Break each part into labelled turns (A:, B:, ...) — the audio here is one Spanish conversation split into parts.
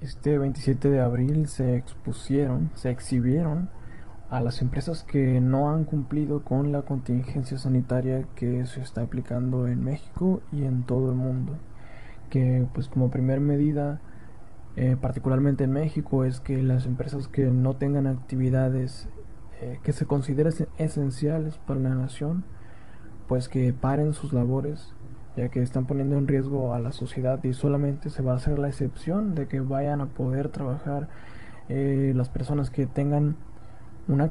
A: Este 27 de abril se exhibieron a las empresas que no han cumplido con la contingencia sanitaria que se está aplicando en México y en todo el mundo. Que pues como primer medida, particularmente en México, es que las empresas que no tengan actividades que se consideren esenciales para la nación, pues que paren sus labores, ya que están poniendo en riesgo a la sociedad, y solamente se va a hacer la excepción de que vayan a poder trabajar las personas que tengan una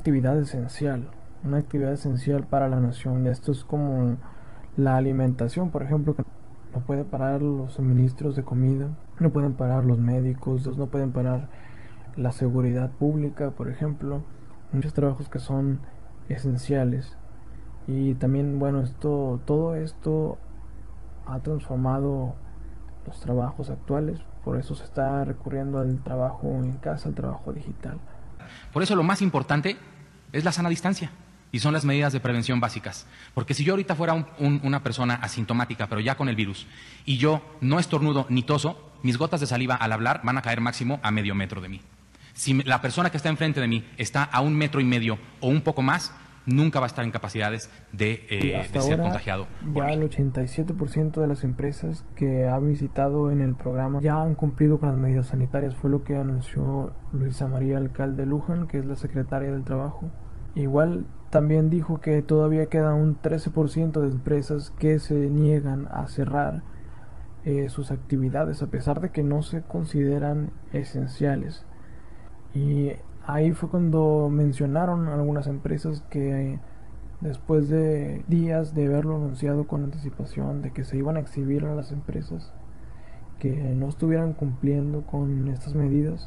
A: una actividad esencial para la nación. Esto es como la alimentación, por ejemplo, que no puede parar los suministros de comida, no pueden parar los médicos, no pueden parar la seguridad pública, por ejemplo, muchos trabajos que son esenciales. Y también, bueno, todo esto ha transformado los trabajos actuales, por eso se está recurriendo al trabajo en casa, al trabajo digital.
B: Por eso lo más importante es la sana distancia y son las medidas de prevención básicas. Porque si yo ahorita fuera una persona asintomática, pero ya con el virus, y yo no estornudo ni toso, mis gotas de saliva al hablar van a caer máximo a medio metro de mí. Si la persona que está enfrente de mí está a 1,5 metros o un poco más, nunca va a estar en capacidades de ser contagiado.
A: Ya el 87% de las empresas que ha visitado en el programa ya han cumplido con las medidas sanitarias, fue lo que anunció Luisa María Alcalde Luján, que es la secretaria del Trabajo. Igual también dijo que todavía queda un 13% de empresas que se niegan a cerrar sus actividades a pesar de que no se consideran esenciales. Y ahí fue cuando mencionaron algunas empresas que después de días de haberlo anunciado con anticipación de que se iban a exhibir a las empresas que no estuvieran cumpliendo con estas medidas,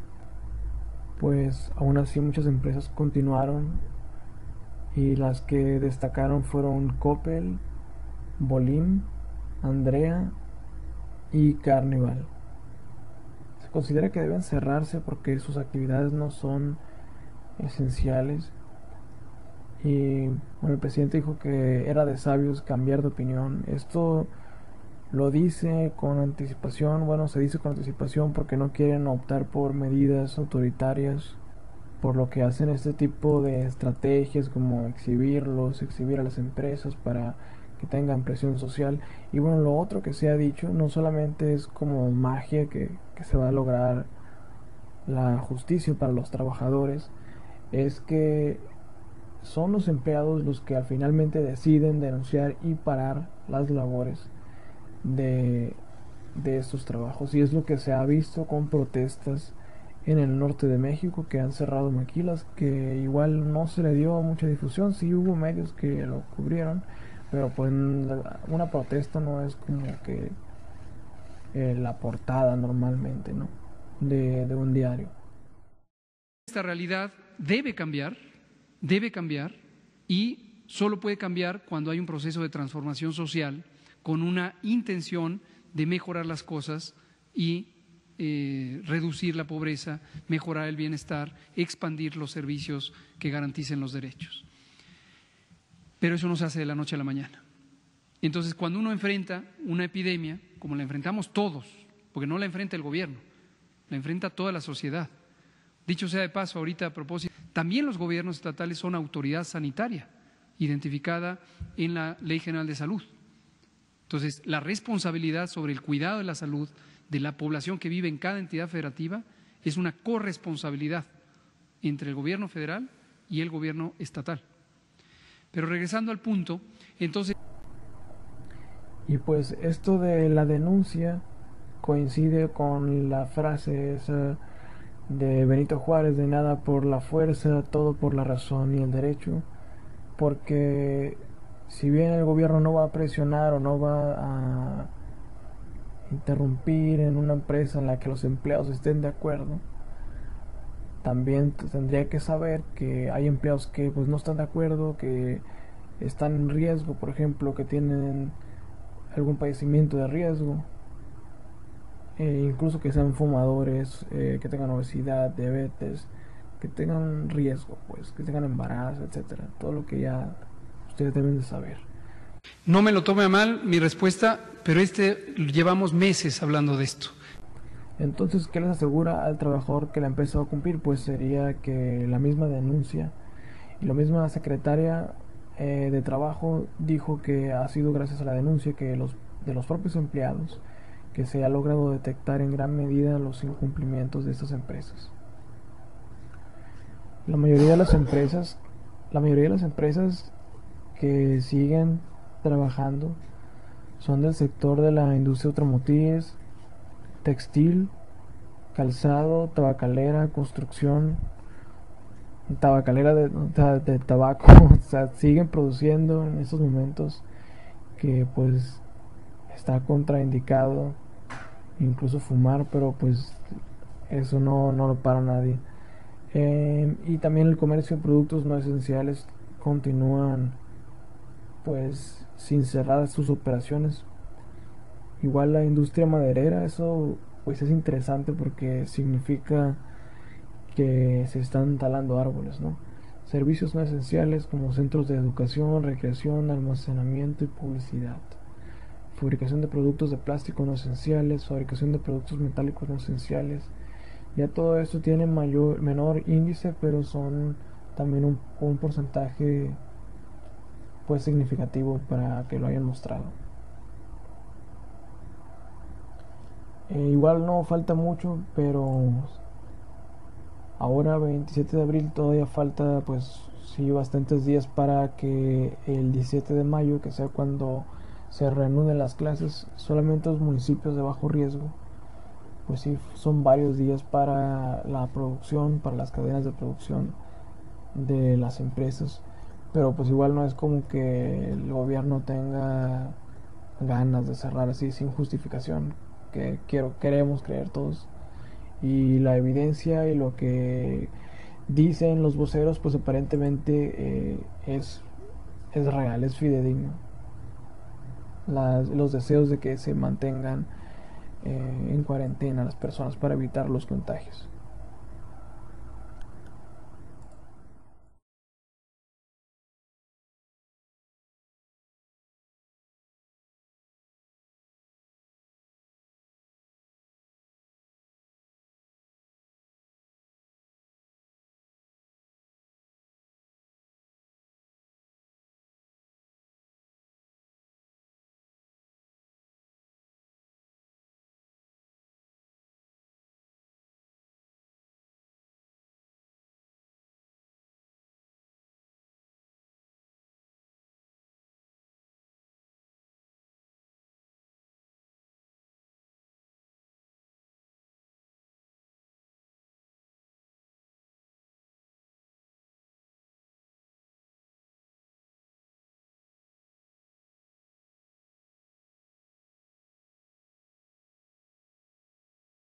A: pues aún así muchas empresas continuaron, y las que destacaron fueron Coppel, Bolim, Andrea y Carnival. Se considera que deben cerrarse porque sus actividades no son esenciales. Y bueno, el presidente dijo que era de sabios cambiar de opinión. Esto lo dice con anticipación, bueno, se dice con anticipación porque no quieren optar por medidas autoritarias, por lo que hacen este tipo de estrategias como exhibir a las empresas para que tengan presión social. Y bueno, lo otro que se ha dicho no solamente es como magia que se va a lograr la justicia para los trabajadores, es que son los empleados los que finalmente deciden denunciar y parar las labores de estos trabajos, y es lo que se ha visto con protestas en el norte de México que han cerrado maquilas, que igual no se le dio mucha difusión, sí hubo medios que lo cubrieron, pero pues una protesta no es como que la portada normalmente, ¿no? de un diario.
C: Esta realidad debe cambiar y solo puede cambiar cuando hay un proceso de transformación social con una intención de mejorar las cosas y reducir la pobreza, mejorar el bienestar, expandir los servicios que garanticen los derechos. Pero eso no se hace de la noche a la mañana. Entonces, cuando uno enfrenta una epidemia, como la enfrentamos todos, porque no la enfrenta el gobierno, la enfrenta toda la sociedad. Dicho sea de paso, ahorita a propósito, también los gobiernos estatales son autoridad sanitaria, identificada en la Ley General de Salud. Entonces, la responsabilidad sobre el cuidado de la salud de la población que vive en cada entidad federativa es una corresponsabilidad entre el gobierno federal y el gobierno estatal. Pero regresando al punto, entonces…
A: Y pues esto de la denuncia coincide con la frase esa de Benito Juárez, de nada por la fuerza, todo por la razón y el derecho, porque si bien el gobierno no va a presionar o no va a interrumpir en una empresa en la que los empleados estén de acuerdo, también tendría que saber que hay empleados que pues no están de acuerdo, que están en riesgo, por ejemplo, que tienen algún padecimiento de riesgo, incluso que sean fumadores, que tengan obesidad, diabetes, que tengan riesgo, pues, que tengan embarazo, etcétera, todo lo que ya ustedes deben de saber.
C: No me lo tome a mal mi respuesta, pero llevamos meses hablando de esto.
A: Entonces, ¿qué les asegura al trabajador que la empresa va a cumplir? Pues sería que la misma denuncia y la misma secretaria de trabajo dijo que ha sido gracias a la denuncia de los propios empleados que se ha logrado detectar en gran medida los incumplimientos de estas empresas. La mayoría de las empresas, la mayoría de las empresas que siguen trabajando son del sector de la industria automotriz, textil, calzado, tabacalera, construcción, tabacalera de tabaco. O sea, siguen produciendo en estos momentos que pues está contraindicado incluso fumar, pero pues eso no lo para nadie. Y también el comercio de productos no esenciales continúan pues sin cerrar sus operaciones. Igual la industria maderera, eso pues es interesante porque significa que se están talando árboles, ¿no? Servicios no esenciales como centros de educación, recreación, almacenamiento y publicidad. Fabricación de productos de plástico no esenciales, fabricación de productos metálicos no esenciales. Ya todo esto tiene menor índice, pero son también un porcentaje pues significativo para que lo hayan mostrado. Igual no falta mucho, pero ahora 27 de abril todavía falta pues sí bastantes días para que el 17 de mayo, que sea cuando se reanuden las clases, solamente los municipios de bajo riesgo, pues sí son varios días para la producción, para las cadenas de producción de las empresas, pero pues igual no es como que el gobierno tenga ganas de cerrar así sin justificación, que queremos creer todos, y la evidencia y lo que dicen los voceros pues aparentemente es real, es fidedigno. Los deseos de que se mantengan en cuarentena las personas para evitar los contagios.